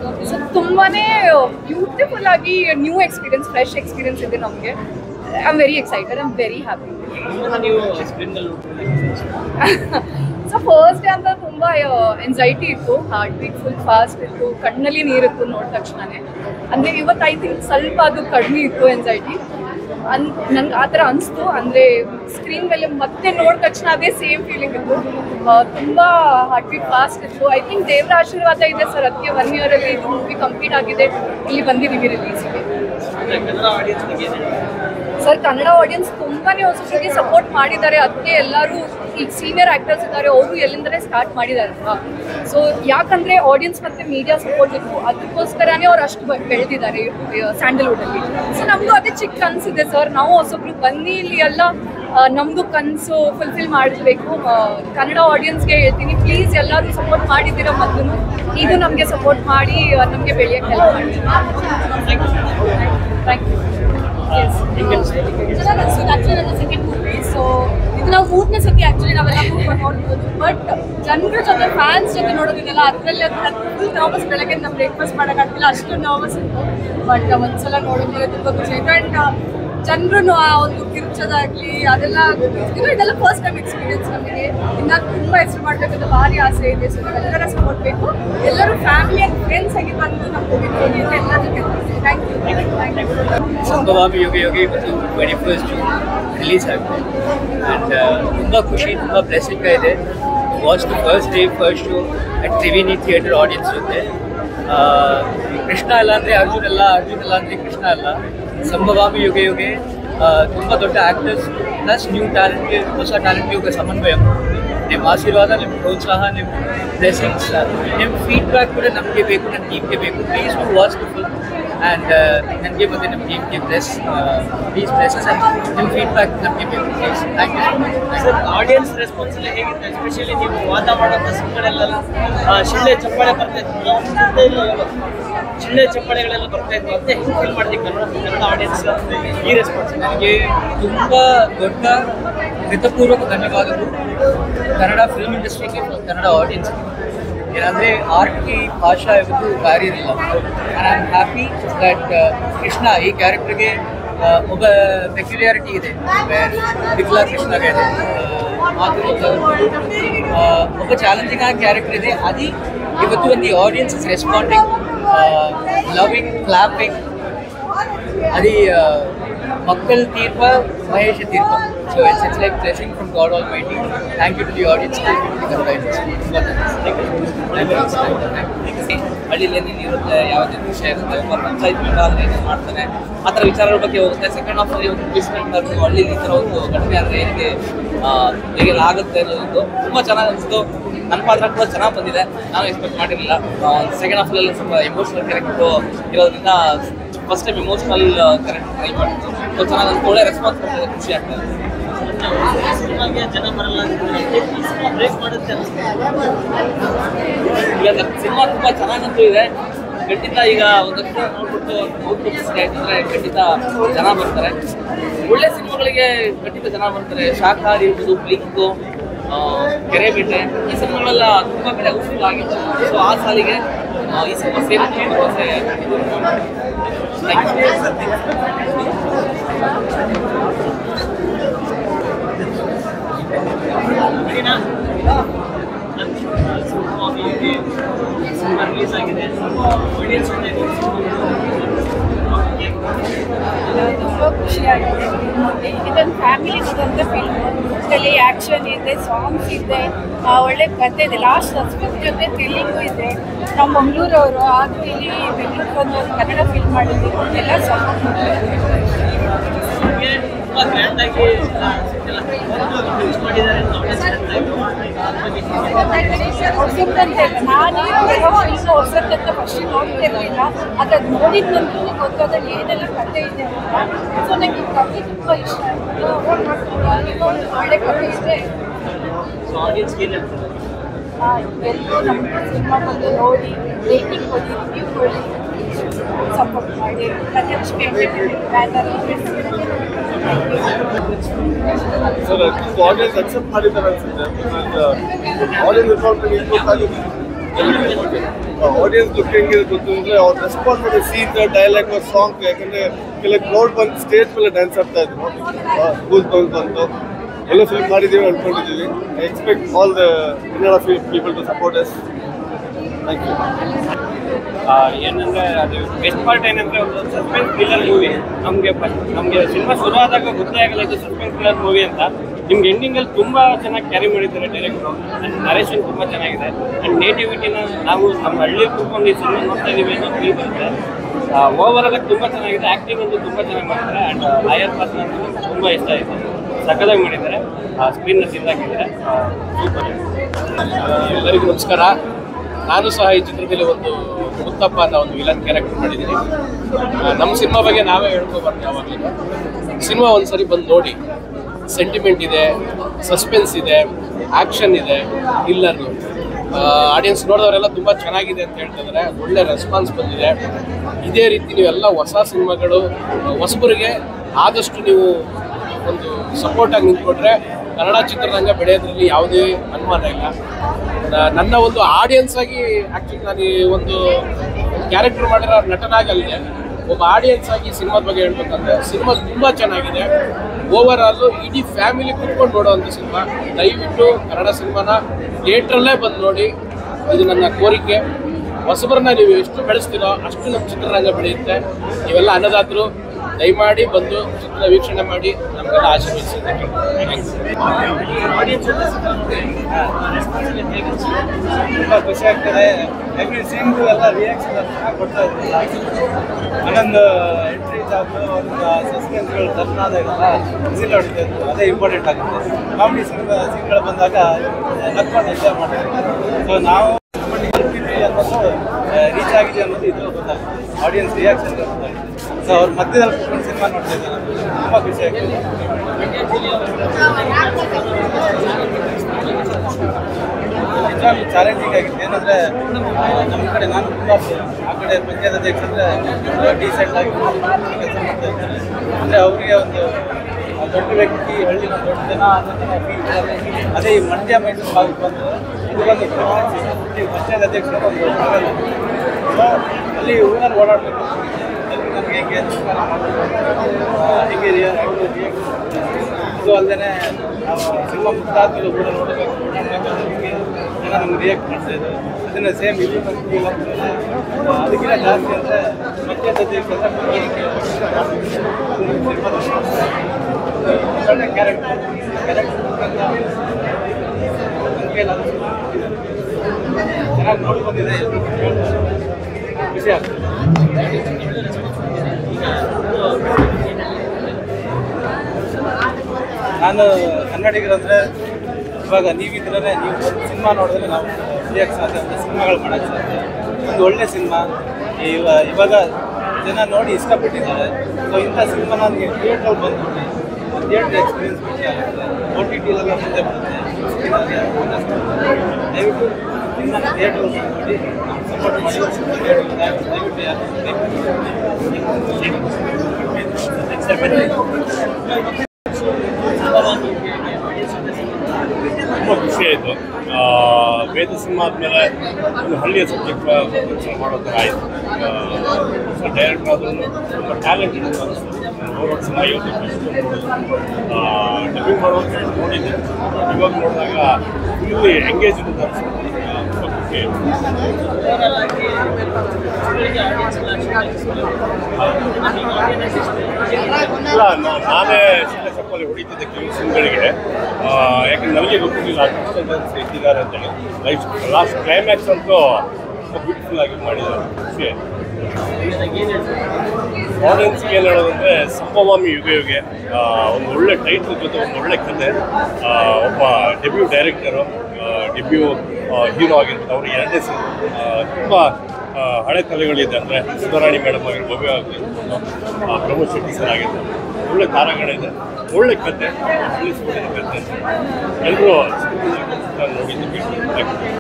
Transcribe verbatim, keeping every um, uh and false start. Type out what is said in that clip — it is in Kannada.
ಸೊ ತುಂಬಾನೇ ಬ್ಯೂಟಿಫುಲ್ ಆಗಿ ನ್ಯೂ ಎಕ್ಸ್ಪೀರಿಯನ್ಸ್, ಫ್ರೆಶ್ ಎಕ್ಸ್ಪೀರಿಯನ್ಸ್ ಇದೆ ನಮಗೆ. I am very excited, I am very happy. So first day ಅಂತ ತುಂಬ ಎನ್ಸೈಟಿ ಇತ್ತು, ಹಾರ್ಟ್ ಬೀಟ್ ಫುಲ್ ಫಾಸ್ಟ್ ಇತ್ತು, ಕಣ್ಣಲ್ಲಿ ನೀರಿತ್ತು ನೋಡಿದ ತಕ್ಷಣನೇ. ಅಂದರೆ ಇವತ್ತು ಐ ಥಿಂಕ್ ಸ್ವಲ್ಪ ಅದು ಕಡಿಮೆ ಇತ್ತು ಎನ್ಸೈಟಿ ಅನ್ ನಂಗೆ ಆ ಥರ ಅನಿಸ್ತು. ಅಂದರೆ ಸ್ಕ್ರೀನ್ ಮೇಲೆ ಮತ್ತೆ ನೋಡಿದ ತಕ್ಷಣ ಅದೇ ಸೇಮ್ ಫೀಲಿಂಗ್ ಇತ್ತು. ತುಂಬ ಹಾರ್ಟ್ ಬೀಟ್ ಫಾಸ್ಟ್ ಇತ್ತು. ಐ ಥಿಂಕ್ ದೇವರ ಆಶೀರ್ವಾದ ಇದೆ ಸರ್, ಅದಕ್ಕೆ ಒನ್ ಇಯರಲ್ಲಿ ಇದು ಮೂವಿ ಕಂಪ್ಲೀಟ್ ಆಗಿದೆ, ಇಲ್ಲಿ ಬಂದಿದ್ದೀವಿ ರಿಲೀಸ್ಗೆ. ಸರ್ ಕನ್ನಡ ಆಡಿಯನ್ಸ್ ತುಂಬಾನೇ ಹೊಸದಾಗಿ ಸಪೋರ್ಟ್ ಮಾಡಿದ್ದಾರೆ. ಅದಕ್ಕೆ ಎಲ್ಲರೂ ಈಗ ಸೀನಿಯರ್ ಆ್ಯಕ್ಟರ್ಸ್ ಇದ್ದಾರೆ, ಅವರು ಎಲ್ಲಿಂದಲೇ ಸ್ಟಾರ್ಟ್ ಮಾಡಿದ್ದಾರೆ ಅಲ್ವಾ. ಸೊ ಯಾಕಂದರೆ ಆಡಿಯನ್ಸ್ ಮತ್ತು ಮೀಡಿಯಾ ಸಪೋರ್ಟ್ ಇತ್ತು, ಅದಕ್ಕೋಸ್ಕರನೇ ಅವ್ರು ಅಷ್ಟು ಬೆಳೆದಿದ್ದಾರೆ ಸ್ಯಾಂಡಲ್ವುಡಲ್ಲಿ. ಸೊ ನಮ್ಮದು ಅದೇ ಚಿಕ್ಕ ಕನಸಿದೆ ಸರ್, ನಾವು ಹೊಸೊಬ್ರು ಬನ್ನಿ ಇಲ್ಲಿ ಎಲ್ಲ ನಮ್ಮದು ಕನಸು ಫುಲ್ಫಿಲ್ ಮಾಡಬೇಕು. ಕನ್ನಡ ಆಡಿಯನ್ಸ್ಗೆ ಹೇಳ್ತೀನಿ, ಪ್ಲೀಸ್ ಎಲ್ಲರೂ ಸಪೋರ್ಟ್ ಮಾಡಿದ್ದೀರಾ ಮೊದಲು, ಇದು ನಮಗೆ ಸಪೋರ್ಟ್ ಮಾಡಿ ನಮಗೆ ಬೆಳೆಯೋಕ್ಕೆ ಹೆಲ್ಪ್ ಮಾಡಿ. Thank you. ಚೆನ್ನಾಗಿ ಅನಿಸ್ತು. ಆ್ಯಕ್ಚುಲಿ ನನ್ನ ಸೆಕೆಂಡ್ ಮೂವಿ, ಸೊ ಇದು ನಾವು ಮೂರನೇ ಸತಿ ಆ್ಯಕ್ಚುಲಿ ನಾವೆಲ್ಲ ಮೂವಿ ನೋಡ್ಬೋದು. ಬಟ್ ಜನರ ಜೊತೆ ಫ್ಯಾನ್ಸ್ ಜೊತೆ ನೋಡೋದಿದೆಲ್ಲ ಅದರಲ್ಲಿ ಅದು ಫುಲ್ ನರ್ವಸ್. ಬೆಳಗ್ಗೆ ನಮ್ಮ ಬ್ರೇಕ್ಫಾಸ್ಟ್ ಮಾಡೋಕ್ಕಾಗ್ತಿಲ್ಲ, ಅಷ್ಟು ನರ್ವಸ್ ಇತ್ತು. ಬಟ್ ಒಂದ್ಸಲ ನೋಡಿದ್ರೆ ತುಂಬ ಖುಷಿ ಆಯಿತು. ಆ್ಯಂಡ್ ಜನರು ಆ ಒಂದು ಕಿರ್ಚೋದಾಗಲಿ ಅದೆಲ್ಲ ಇದು ಇದೆಲ್ಲ ಫಸ್ಟ್ ಟೈಮ್ ಎಕ್ಸ್ಪೀರಿಯನ್ಸ್ ನಮಗೆ. ಇನ್ನು ತುಂಬ ಹೆಸರು ಮಾಡಬೇಕಂತ ಭಾರಿ ಆಸೆ ಇದೆ. ಸೊ ನಾವೆಲ್ಲರ ಸಪೋರ್ಟ್ ಬೇಕು, ಎಲ್ಲರೂ ಫ್ಯಾಮಿಲಿ ಆ್ಯಂಡ್ ಫ್ರೆಂಡ್ಸ್ ಆಗಿ ಬಂದು ನಮ್ಮ ಮೂವಿ ನೋಡಿ ಅಂತ ಎಲ್ಲದಕ್ಕೆ thank you. Thank you. Sambhavami Yogi Yogi ಇವತ್ತು ಟ್ವೆಂಟಿ ಫಸ್ಟ್ ಜೂನ್ ರಿಲೀಸ್ ಆಗಿದೆ. ಆ್ಯಂಡ್ ತುಂಬ ಖುಷಿ, ತುಂಬ ಬ್ಲೆಸ್ಸಿಂಗ್ ಇದೆ. Watch the first day first show at Triveni theatre audience ಜೊತೆ. ಕೃಷ್ಣ ಅಲ್ಲ ಅಂದರೆ ಅರ್ಜುನ್ ಅಲ್ಲ, ಅರ್ಜುನ್ ಅಲ್ಲ ಅಂದರೆ ಕೃಷ್ಣ ಅಲ್ಲ. ಸಂಭವಾಮಿ ಯುಗ ಯುಗೆ ತುಂಬ ದೊಡ್ಡ ಆ್ಯಕ್ಟರ್ಸ್ ಪ್ಲಸ್ ನ್ಯೂ ಟ್ಯಾಲೆಂಟ್ಗೆ, ಹೊಸ ಟ್ಯಾಲೆಂಟ್ಗೆ ಯುಗ ಸಮನ್ವಯ. ನಿಮ್ಮ ಆಶೀರ್ವಾದ, ನಿಮ್ಮ ಪ್ರೋತ್ಸಾಹ, ನಿಮ್ಮ ಬ್ಲೆಸ್ಸಿಂಗ್ಸ್, ನಿಮ್ಮ ಫೀಡ್ಬ್ಯಾಕ್ ಕೂಡ ನಮಗೆ ಬೇಕು, ನನ್ನ ಟೀಮ್ಗೆ ಬೇಕು. Please to watch the film and ನನಗೆ ಮತ್ತು ನಮ್ಮ ಟೀಮ್ಗೆ ಬ್ಲೆಸ್ ಪ್ಲೀಸ್ ಬ್ಲೆಸಸ್ ಆ್ಯಂಡ್ ನಿಮ್ಮ ಫೀಡ್ಬ್ಯಾಕ್ ನಮಗೆ ಬೇಕು please. Thank you so much. Sir audience response ಎಲ್ಲ ಹೇಗಿತ್ತು? ಎಸ್ಪೆಷಲಿ ನೀವು ವಾದ ಮಾಡೋಂಥ ಸಿನಿಮಾಗಳೆಲ್ಲ ಶಿಳ್ಳೆ ಚಪ್ಪಾಳೆ ಬರ್ತಾಯಿತ್ತು, ಶಿಳ್ಳೆ ಚಪ್ಪಾಳೆಗಳೆಲ್ಲ ಬರ್ತಾಯಿತ್ತು ಅಂತ ಹೆಂಗೆ ಫೀಲ್ ಮಾಡ್ತೀವಿ ಕನ್ನಡ ಕನ್ನಡ ಆಡಿಯನ್ಸ್ ಈ ರೆಸ್ಪಾನ್ಸ್? ನನಗೆ ತುಂಬ ದೊಡ್ಡ ಕೃತಪೂರ್ವಕ ಧನ್ಯವಾದಗಳು ಕನ್ನಡ ಫಿಲ್ಮ್ ಇಂಡಸ್ಟ್ರಿಗೆ, ಕನ್ನಡ ಆಡಿಯನ್ಸ್ಗೆ. ಏನಂದರೆ ಆರ್ಟ್ಗೆ ಭಾಷಾ ಯಾವತ್ತೂ ಬ್ಯಾರಿಯರ್ ಇಲ್ಲ. And I am happy that Krishna ಈ ಕ್ಯಾರೆಕ್ಟರ್ಗೆ ಒಬ್ಬ ಪೆಕ್ಯುಲಿಯಾರಿಟಿ ಇದೆ, ವಿಕಲ ಕೃಷ್ಣಗೆ ಇದೆ. ಮಾತು ಒಬ್ಬ ಚಾಲೆಂಜಿಂಗ್ ಆಗಿ ಕ್ಯಾರೆಕ್ಟರ್ ಇದೆ. ಅದು ಇವತ್ತು ಒಂದು audience is responding, loving, clapping. ಅದು ಮಕ್ಕಳ ತೀರ್ಪ, ಮಹೇಶ ತೀರ್ಪ. So it's it's like blessing from God almighty. Thank you to the audience, thank you to the Kannada industry. ಹಳ್ಳಿಲಿ ಏನೇನು ಇರುತ್ತೆ, ಯಾವುದೇ ವಿಷಯ ಇರುತ್ತೆ, ಒಬ್ಬ ಪಂಚಾಯತ್ ಮೆಂಬರ್ ಆದರೆ ಏನೇನು ಮಾಡ್ತಾನೆ, ಆ ಥರ ವಿಚಾರಗಳ ಬಗ್ಗೆ ಹೋಗುತ್ತೆ. ಸೆಕೆಂಡ್ ಹಾಫಲ್ಲಿ ಒಂದು ಟ್ವಿಸ್ಟ್ ಹಳ್ಳಿಲಿ ಈ ಥರ ಒಂದು ಘಟನೆ ಆದರೆ ಹೇಗೆ ಹೇಗೆಲ್ಲ ಆಗುತ್ತೆ ಅನ್ನೋದು ತುಂಬ ಚೆನ್ನಾಗಿ ಅನಿಸ್ತು. ನನ್ನ ಪಾತ್ರ ಕೂಡ ಚೆನ್ನಾಗಿ ಬಂದಿದೆ, ನಾನು ಎಕ್ಸ್ಪೆಕ್ಟ್ ಮಾಡಿರಲಿಲ್ಲ. ಸೆಕೆಂಡ್ ಹಾಫಲ್ಲೆಲ್ಲ ಸ್ವಲ್ಪ ಎಮೋಷ್ನಲ್ ಕ್ಯಾರೆಕ್ಟರು ಇರೋದ್ರಿಂದ first time emotional character try ಮಾಡಿದ್ದು. ಸೊ ಚೆನ್ನಾಗಿ ಅನ್ಸ್ತು, ಒಳ್ಳೆ ರೆಸ್ಪಾನ್ಸ್ ಕೊಡ್ತಿದೆ, ಖುಷಿ ಆಗ್ತದೆ. ಸಿನಿಮಾಗೆ ಜನ ಬರಲ್ಲ ಸಿನಿಮಾ ಬ್ರೇಕ್ ಮಾಡುತ್ತೆ ಈಗ ಸಿನಿಮಾ ತುಂಬ ಚೆನ್ನಾಗಂತೂ ಇದೆ. ಖಂಡಿತ ಈಗ ಒಂದಷ್ಟು ನೋಡ್ಬಿಟ್ಟು ಔಟ್ಪುಟ್ ಅಂದರೆ ಖಂಡಿತ ಜನ ಬರ್ತಾರೆ. ಒಳ್ಳೆ ಸಿನಿಮಾಗಳಿಗೆ ಖಂಡಿತ ಜನ ಬರ್ತಾರೆ. ಶಾಖಾಹಾರಿ ಇರ್ಬೋದು, ಬ್ಲಿಂಕು, ಕೆರೆ ಬಿಟ್ಟೆ, ಈ ಸಿನಿಮಾಗಳೆಲ್ಲ ತುಂಬ ಕಡೆ ಔಟ್ಫುಲ್ ಆಗಿತ್ತು. ಸೊ ಆ ಸಾಲಿಗೆ ಈ ಸಿನಿಮಾ ಸೇರಿ ಭರವಸೆ. ರಿಲೀಸ್ ಆಗಿದೆ, ತುಂಬ ಖುಷಿಯಾಗಿದೆ. ಇದೊಂದು ಫ್ಯಾಮಿಲಿ ನೋಡುವಂಥ ಫಿಲ್ಮ್. ಇದರಲ್ಲಿ ಆ್ಯಕ್ಷನ್ ಇದೆ, ಸಾಂಗ್ಸ್ ಇದೆ, ಒಳ್ಳೆ ಕಥೆ ಇದೆ, ಲಾಸ್ಟ್ ಸಸ್ಪೆನ್ಸ್ ಜೊತೆ ಥ್ರಿಲ್ಲಿಂಗು ಇದೆ. ನಾವು ಮಂಗಳೂರವರು ಆದರೂ ಇಲ್ಲಿ ಬೆಂಗಳೂರು ಬಂದು ಕನ್ನಡ ಫಿಲ್ಮ್ ಮಾಡಿದ್ದೀವಿ, ಎಲ್ಲ ಸಪೋರ್ಟ್ ಮಾಡಿದ್ದಾರೆ. ತುಂಬ ಗ್ರ್ಯಾಂಡಾಗಿ ಮಾಡಿದ್ದಾರೆ. ಹೊಸದಂತೆ ನಾನೇ ಫಿಲ್ಮ್ ಹೊಸದಂತ ಫಸ್ಟ್ ನೋಡ್ತಿರಲಿಲ್ಲ, ಆದರೆ ಅದು ನೋಡಿದ್ದಂತೂ ಗೊತ್ತಾದಲ್ಲಿ ಏನೆಲ್ಲ ಕಥೆ ಇದೆ ಅಂತ. ಸೊ ನನಗೆ ಕಥೆ ತುಂಬ ಇಷ್ಟ ಆಯಿತು. ಒಳ್ಳೆ ಕಥೆ ಇದೆ. ಎಲ್ಲರೂ ನಮ್ಮ ಸಿನಿಮಾ ಬಂದು ನೋಡಿ ರೇಟಿಂಗ್ ಕೊಡಿ, ರಿವ್ಯೂ ಕೊಡಿ, ಸಪೋರ್ಟ್ ಮಾಡಿ. Rajalakshmi entertainment banner sir audience accept ಮಾಡಿದ್ದಾರೆ ಅನ್ಸುತ್ತೆ. ಆಡಿಯನ್ಸ್ ಇನ್ವಾಲ್ವ್ಮೆಂಟ್ ಇಂಪ್ರೂವ್ ಆಗಿದೆ. ಆಡಿಯನ್ಸ್ ಲುಕ್ ಹೆಂಗಿದೆ ಗೊತ್ತಂದ್ರೆ ಅವ್ರು ರೆಸ್ಪಾನ್ಸ್ ಮಾಡಿ ಸೀನ್ ಡೈಲಾಗ್ ಸಾಂಗ್, ಯಾಕಂದ್ರೆ ಕೆಲ ಕ್ರೌಡ್ ಬಂದು ಸ್ಟೇಜ್ ಮೇಲೆ ಡ್ಯಾನ್ಸ್ ಆಡ್ತಾ ಇದ್ರು. ಗೂಸ್ ಬಂದು ಬಂತು ಒಳ್ಳೆ ಫಿಲ್ಮ್ ಮಾಡಿದ್ದೀವಿ ಅನ್ಕೊಂಡಿದ್ದೀವಿ. I expect all the Kannada film people to support us. Thank you. ಏನಂದ್ರೆ ಅದು ಬೆಸ್ಟ್ ಪಾರ್ಟ್ ಏನಂದ್ರೆ ಒಂದು ಸಸ್ಪೆನ್ಸ್ ಥ್ರಿಲ್ಲರ್ ಮೂವಿ. ನಮಗೆ ನಮಗೆ ಸಿನಿಮಾ ಶುರು ಆದಾಗ ಗೊತ್ತೇ ಆಗಲ್ಲ ಇದು ಸಸ್ಪೆನ್ಸ್ ಥ್ರಿಲ್ಲರ್ ಮೂವಿ ಅಂತ. ನಿಮ್ಗೆ ಎಂಡಿಂಗಲ್ಲಿ ತುಂಬ ಚೆನ್ನಾಗಿ ಕ್ಯಾರಿ ಮಾಡಿದ್ದಾರೆ ಡೈರೆಕ್ಟ್ರು. ಆ್ಯಂಡ್ ನರೇಷನ್ ತುಂಬ ಚೆನ್ನಾಗಿದೆ. ಆ್ಯಂಡ್ ನೇಟಿವಿಟಿನ ನಾವು ನಮ್ಮ ಹಳ್ಳಿ ಕೂತ್ಕೊಂಡು ಈ ಸಿನಿಮಾ ನೋಡ್ತಾ ಇದ್ದೀವಿ ಅನ್ನೋ ಫೀಲ್ ಬರುತ್ತೆ. ಓವರ್ ಆಗಿ ತುಂಬ ಚೆನ್ನಾಗಿದೆ. ಆ್ಯಕ್ಟಿಂಗ್ ಅಂತೂ ತುಂಬ ಚೆನ್ನಾಗಿ ಮಾಡಿದ್ದಾರೆ. ಆ್ಯಂಡ್ ಲಾಯರ್ ಪಾತ್ರ ಅಂತೂ ತುಂಬ ಇಷ್ಟ ಆಯಿತು. ಸಕ್ಕದಾಗಿ ಮಾಡಿದ್ದಾರೆ. ಸ್ಕ್ರೀನ್ನ ತಿಂದಾಕಿದ್ದಾರೆ. ಸೂಪರ್. ಎಲ್ಲರಿಗೂ ನಮಸ್ಕಾರ. ನಾನು ಸಹ ಈ ಚಿತ್ರದಲ್ಲಿ ಒಂದು ಮುತ್ತಪ್ಪ ಅನ್ನೋ ಒಂದು ವಿಲನ್ ಕ್ಯಾರೆಕ್ಟರ್ ಮಾಡಿದ್ದೀನಿ. ನಮ್ಮ ಸಿನಿಮಾ ಬಗ್ಗೆ ನಾವೇ ಹೇಳ್ಕೊಬಾರ್ದು ಯಾವಾಗಲೂ. ಸಿನಿಮಾ ಒಂದ್ಸರಿ ಬಂದು ನೋಡಿ. ಸೆಂಟಿಮೆಂಟ್ ಇದೆ, ಸಸ್ಪೆನ್ಸ್ ಇದೆ, ಆ್ಯಕ್ಷನ್ ಇದೆ, ಥ್ರಿಲ್ಲರು. ಆಡಿಯನ್ಸ್ ನೋಡಿದವರೆಲ್ಲ ತುಂಬ ಚೆನ್ನಾಗಿದೆ ಅಂತ ಹೇಳ್ತಿದ್ದಾರೆ. ಒಳ್ಳೆ ರೆಸ್ಪಾನ್ಸ್ ಬಂದಿದೆ. ಇದೇ ರೀತಿ ನೀವೆಲ್ಲ ಹೊಸ ಸಿನಿಮಾಗಳು ಹೊಸಬರಿಗೆ ಆದಷ್ಟು ನೀವು ಒಂದು ಸಪೋರ್ಟಾಗಿ ನಿಂತ್ಕೊಂಡ್ರೆ ಕನ್ನಡ ಚಿತ್ರರಂಗ ಬೆಳೆಯೋದ್ರಲ್ಲಿ ಯಾವುದೇ ಅನುಮಾನ ಇಲ್ಲ. ನನ್ನ ಒಂದು ಆಡಿಯನ್ಸ್ ಆಗಿ ಆ್ಯಕ್ಚುಲಿ ನಾನು ಈ ಒಂದು ಕ್ಯಾರೆಕ್ಟರ್ ಮಾಡಿರೋ ನಟನಾಗಲ್ಲದೆ ಒಬ್ಬ ಆಡಿಯನ್ಸ್ ಆಗಿ ಸಿನಿಮಾದ ಬಗ್ಗೆ ಹೇಳ್ಬೇಕಂದ್ರೆ ಸಿನಿಮಾ ತುಂಬ ಚೆನ್ನಾಗಿದೆ. ಓವರ್ ಆಲು ಇಡೀ ಫ್ಯಾಮಿಲಿ ಕುತ್ಕೊಂಡು ನೋಡೋವಂಥ ಸಿನಿಮಾ. ದಯವಿಟ್ಟು ಕನ್ನಡ ಸಿನಿಮಾನ ಥಿಯೇಟ್ರಲ್ಲೇ ಬಂದು ನೋಡಿ. ಇದು ನನ್ನ ಕೋರಿಕೆ. ಹೊಸಬರನ್ನ ನೀವು ಎಷ್ಟು ಬೆಳೆಸ್ತೀರೋ ಅಷ್ಟು ನಮ್ಮ ಚಿತ್ರರಂಗ ಬೆಳೆಯುತ್ತೆ. ನೀವೆಲ್ಲ ಅನ್ನದಾತರು ದಯಮಾಡಿ ಬಂದು ಚಿತ್ರ ವೀಕ್ಷಣೆ ಮಾಡಿ ನಮಗೆಲ್ಲ ಆಶೀರ್ವದಿಸಿದೆ. ತುಂಬ ಖುಷಿ ಆಗ್ತದೆ. ಎವ್ರಿ ಸೀನ್ಗೂ ಎಲ್ಲ ರಿಯಾಕ್ಷನ್ ಕೊಡ್ತಾ ಇದ್ದಾರೆ. ಒಂದೊಂದು ಎಂಟ್ರಿ ಜಾಬ್ ಒಂದು ಸಸ್ಪೆನ್ಸ್ಗಳು ಟರ್ನ್ ಆದಾಗೆಲ್ಲ ವಿಸಿಲ್ ಹೊಡಿತಾ ಇತ್ತು. ಅದೇ ಇಂಪಾರ್ಟೆಂಟ್ ಆಗುತ್ತೆ. ಕಾಮಿಡಿ ಸಿನಿಮಾ ಸೀನ್ಗಳು ಬಂದಾಗ ನಕ್ಕೊಂಡು ಎಂಜಾಯ್ ಮಾಡ್ತಾರೆ. ಸೊ ನಾವು ಅನ್ನೋದು ರೀಚ್ ಆಗಿದೆ ಅನ್ನೋದು ಇದು ಗೊತ್ತಾಗುತ್ತೆ. ಆಡಿಯನ್ಸ್ ರಿಯಾಕ್ಷನ್ ಗೊತ್ತಾಗುತ್ತೆ. ಸೊ ಅವ್ರ ಮಧ್ಯದಲ್ಲಿ ಕೂತ್ಕೊಂಡು ಸಿನಿಮಾ ನೋಡ್ತಾ ಇದ್ದಾರೆ. ತುಂಬ ಖುಷಿ ಆಗ್ತದೆ. ನಿಜವಾಗ್ಲೂ ಚಾಲೆಂಜಿಂಗ್ ಆಗಿತ್ತು. ಏನಂದರೆ ನಮ್ಮ ಕಡೆ ನಾನು ತುಂಬ ಆ ಕಡೆ ಪಂಚಾಯತ್ ಅಧ್ಯಕ್ಷ ಅಂದರೆ ಡೀಸೆಂಟ್ ಆಗಿ ಕೆಲಸ ಮಾಡ್ತಾ ಇದ್ದಾರೆ. ಅಂದರೆ ಅವರಿಗೆ ಒಂದು ದೊಡ್ಡ ವ್ಯಕ್ತಿ ಹಳ್ಳಿ ದೊಡ್ಡ ಜನ ಅನ್ನೋದನ್ನ ಫೀಲ್. ಅದೇ ಈ ಮಂಡ್ಯ ಮೈಸೂರು ಭಾಗಕ್ಕೆ ಬಂದು ಇದು ಒಂದು ಪಂಚಾಯತ್ ಅಧ್ಯಕ್ಷರ ಒಂದು ಆಗಲ್ಲ. ಸೊ ಅಲ್ಲಿ ಊರಲ್ಲಿ ಓಡಾಡಬೇಕು. ನಮಗೆ ಹೆಂಗೆ ಹೀಗೆ ಇದು ಅಲ್ಲದೆ ಸಿನಿಮಾ ಮುಗ್ದಾದ್ಮೇಲೆ ಊರಲ್ಲಿ ನೋಡಬೇಕು ಓಡಾಡಬೇಕು. ಜನ ನಮ್ಗೆ ರಿಯಾಕ್ಟ್ ಮಾಡ್ತಾ ಇದ್ದಾರೆ. ಅದನ್ನು ಸೇಮ್ ಇಲ್ಲಿ ಅದಕ್ಕಿಂತ ಜಾಸ್ತಿ ಅಂದರೆ ಪಂಚಾಯತ್ ಅಧ್ಯಕ್ಷ ಒಳ್ಳೆ ಕ್ಯಾರೆಕ್ಟರ್ ಕ್ಯಾರೆಕ್ಟರ್ ಚೆನ್ನಾಗಿ ನೋಡಿ ಬಂದಿದೆ. ಖುಷಿ ಆಗ್ತದೆ. ನಾನು ಕನ್ನಡಿಗರಂದರೆ ಇವಾಗ ನೀವಿದ್ರೆ ನೀವು ಒಂದು ಸಿನಿಮಾ ನೋಡಿದ್ರೆ ನಾವು ರಿಯಾಕ್ಟ್ ಸಾಧ್ಯ, ಒಂದು ಸಿನಿಮಾಗಳು ಮಾಡೋಕ್ಕೆ ಸಾಧ್ಯ. ಒಂದು ಒಳ್ಳೆ ಸಿನಿಮಾ ಇವ ಇವಾಗ ಜನ ನೋಡಿ ಇಷ್ಟಪಟ್ಟಿದ್ದಾರೆ. ಸೊ ಇಂಥ ಸಿನಿಮಾ ನನಗೆ ಥಿಯೇಟ್ರಲ್ಲಿ ಬಂದು ನೋಡಿ ಥಿಯೇಟ್ರ್ ಎಕ್ಸ್ಪೀರಿಯನ್ಸ್ ಖುಷಿ ಆಗುತ್ತೆ. ಓ ಟಿ ಟಿಲೆಲ್ಲ ಮುಂದೆ ಬರುತ್ತೆ. ದಯವಿಟ್ಟು ಸಿನಿಮಾನ ಥಿಯೇಟ್ರಲ್ಲಿ ನೋಡಿ ಸಪೋರ್ಟ್ ಮಾಡಿ. ತುಂಬ ಖುಷಿ ಆಯಿತು. ವೇದ ಸಿನಿಮಾ ಆದಮೇಲೆ ಒಂದು ಹಳ್ಳಿಯ ಸಬ್ಜೆಕ್ಟ್ ಕೆಲಸ ಮಾಡೋ ಥರ ಆಯಿತು. ಡೈರೆಕ್ಟರ್ ಆದ್ರೂ ತುಂಬ ಟ್ಯಾಲೆಂಟೆಡ್ ಅಂತ ಅನಿಸ್ತು. ಮೂರು ಸಿನಿಮಾ ಇವತ್ತು ಡಬ್ಬಿಂಗ್ ಮಾಡುವಾಗ ನೋಡಿದ್ದೆ. ಇವಾಗ ನೋಡಿದಾಗ ಫುಲ್ಲಿ ಎಂಗೇಜ್ ಅಂತ ಅನಿಸ್ತು. ತುಂಬ ಖುಷಿ ಆಯಿತು. ಇಲ್ಲ ನಾನೇ ಸಿನಿಮಾ ಸಪ್ಪಲ್ಲಿ ಹೊಡಿತಿದ್ದೆ ಕೆಲವು ಸಿನಿಮಾಗಳಿಗೆ. ಯಾಕಂದ್ರೆ ನನಗೆ ಗೊತ್ತಿರಲಿಲ್ಲ ಅಷ್ಟು ಇಟ್ಟಿದ್ದಾರೆ ಅಂತೇಳಿ. ಲೈಫ್ ಲಾಸ್ಟ್ ಕ್ಲೈಮ್ಯಾಕ್ಸ್ ಅಂತೂ ಬ್ಯೂಟಿಫುಲ್ ಆಗಿ ಮಾಡಿದ್ದಾರೆ. ಖುಷಿ ಆಯಿತು. ಆಡಿಯನ್ಸ್ಗೆ ಏನು ಹೇಳೋದಂದರೆ ಸಪ್ಪಮಾಮಿ ಯುಗ ಯುಗೆ ಒಂದು ಒಳ್ಳೆ ಟೈಟ್ಲ್ ಜೊತೆ ಒಂದು ಒಳ್ಳೆ ಕತೆ. ಒಬ್ಬ ಡೆಬ್ಯೂ ಡೈರೆಕ್ಟರು, ಡೆಬ್ಯೂ ಹೀರೋ ಆಗಿರ್ಬೋದು. ಅವರು ಎರಡನೇ ಸಿನಿಮಾ ತುಂಬ ಹಳೆ ಕಲೆಗಳಿದೆ. ಅಂದರೆ ಸುಧಾರಾಣಿ ಮೇಡಮ್ ಆಗಿರ್ಬೋದು, ಭವ್ಯ ಆಗಿರ್ಬೋದು, ಪ್ರಮೋದ್ ಶೆಟ್ಟಿ ಸರ್ ಆಗಿರ್ಬೋದು. ಒಳ್ಳೆ ತಾರಾಗಣಿದೆ, ಒಳ್ಳೆ ಕತೆ, ಹಳ್ಳಿ ಕತೆ. ಎಲ್ಲರೂ ನೋಡಿದ್ದೀವಿ.